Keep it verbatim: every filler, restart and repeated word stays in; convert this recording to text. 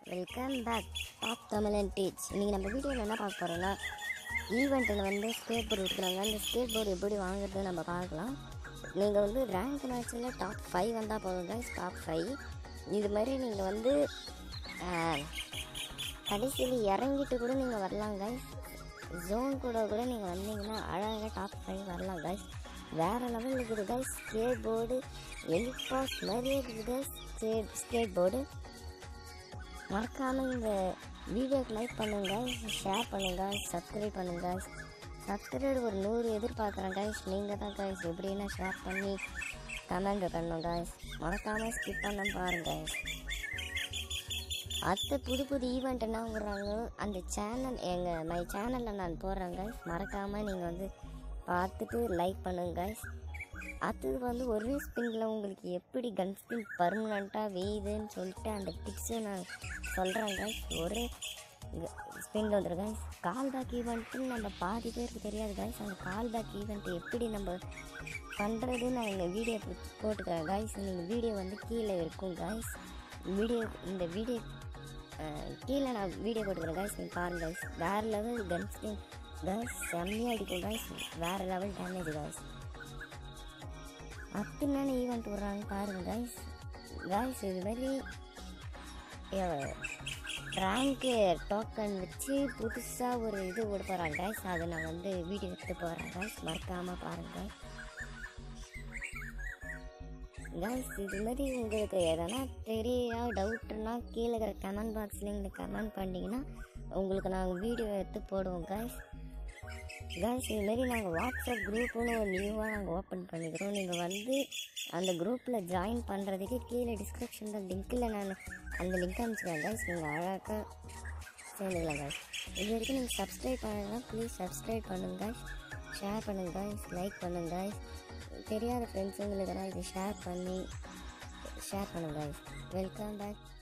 Welcome back top Tamil and teach. இன்றைக்கி நம்ம வீடியோவில் என்ன பார்க்க போகிறோன்னா, ஈவெண்ட்டில் வந்து ஸ்கேட் போர்டு விட்டுறாங்க. அந்த ஸ்கேட் போர்டு எப்படி வாங்குறது நம்ம பார்க்கலாம். நீங்கள் வந்து ரேங்க் மேட்ச்சில் டாப் ஃபைவ் வந்தால் போதும் கைஸ். டாப் ஃபைவ் இது மாதிரி நீங்கள் வந்து கடைசியில் இறங்கிட்டு கூட நீங்கள் வரலாம் கைஸ். ஜோன் கூட கூட நீங்கள் வந்தீங்கன்னா அழகாக டாப் ஃபைவ் வரலாம் கைஸ். வேறு லெவல் இருக்குது guys. Skateboard elite pass மாதிரியே இருக்குது கைஸ். ஸ்கேட் ஸ்கேட் போர்டு மறக்காமல் இந்த வீடியோக்கு லைக் பண்ணுங்கள், ஷேர் பண்ணுங்கள், சப்ஸ்கிரைப் பண்ணுங்கள். சப்ஸ்கிரைபர் ஒரு நூறு எதிர்பார்க்குறேன் கைஸ். நீங்கள் தான் கைஸ் எப்படின்னா ஷேர் பண்ணி கமெண்ட் பண்ணணும் கைஸ். மறக்காமல் ஸ்கிப் பண்ண பாருங்கள். அடுத்த புது புது ஈவெண்ட் என்ன விடுறாங்க அந்த சேனல் எங்கள் மை சேனலில் நான் போடுறேன் கைஸ். மறக்காமல் நீங்கள் வந்து பார்த்துட்டு லைக் பண்ணுங்க கைஸ். அது வந்து ஒரே ஸ்பின்னில் உங்களுக்கு எப்படி கன் ஸ்பின் பர்மனெண்ட்டாக வேயுதுன்னு சொல்லிட்டு அந்த டிப்ஸை நான் சொல்கிறேன் கைஸ். ஒரே ஸ்பின்னில் வந்துடும் கைஸ். கால் பேக் ஈவெண்ட்டுன்னு நம்ம பாதி பேருக்கு தெரியாது கைஸ். அந்த கால் பேக் ஈவெண்ட்டு எப்படி நம்ம பண்ணுறது நான் எங்கள் வீடியோ போட்டுக்கிறேன் கைஸ். நீங்கள் வீடியோ வந்து கீழே இருக்கும் கைஸ். வீடியோ இந்த வீடியோ கீழே நான் வீடியோ போட்டுக்கிறேன் கைஸ். நீங்கள் பாருங்கள் கைஸ். வேறு லெவல் கன் ஸ்பின் கைஸ், செம்மையாக அடிக்கும் கைஸ். வேறு லெவல் டேமேஜ் கைஸ். அத்தனை ஈவெண்ட் விட்றாங்க பாருங்கள் கைஸ். கைஸ் இது மாதிரி ரேங்க்கு டோக்கன் வச்சு புதுசாக ஒரு இது விட போகிறாங்க கைஸ். அதை நான் வந்து வீடியோ எடுத்து போகிறேன் கைஸ். மறக்காமல் பாருங்கள் கைஸ். இது மாதிரி உங்களுக்கு எதனா தெரிய டவுட்டுன்னா கீழே இருக்கிற கமெண்ட் பாக்ஸில் நீங்கள் கமெண்ட் பண்ணிங்கன்னா உங்களுக்கு நாங்கள் வீடியோ எடுத்து போடுவோம் கைஸ். கைஸ் இதுமாரி நாங்கள் வாட்ஸ்அப் குரூப்புன்னு ஒரு நியூவாக நாங்கள் ஓப்பன் பண்ணிக்கிறோம். நீங்கள் வந்து அந்த குரூப்பில் ஜாயின் பண்ணுறதுக்கு கீழே டிஸ்கிரிப்ஷனில் லிங்க்கில் நான் அந்த லிங்க் அனுப்பிச்சிக்கிறேன் கைஸ். நீங்கள் அழகாக சேர்ந்துக்கலாம் கைஸ். இது வரைக்கும் நீங்கள் சப்ஸ்கிரைப் பண்ணுங்கன்னா ப்ளீஸ் சப்ஸ்கிரைப் பண்ணுங்க கைஸ். ஷேர் பண்ணுங்க கைஸ், லைக் பண்ணுங்க கைஸ். தெரியாத ஃப்ரெண்ட்ஸுங்களுக்கெல்லாம் இது ஷேர் பண்ணி ஷேர் பண்ணுங்க கைஸ். Welcome back.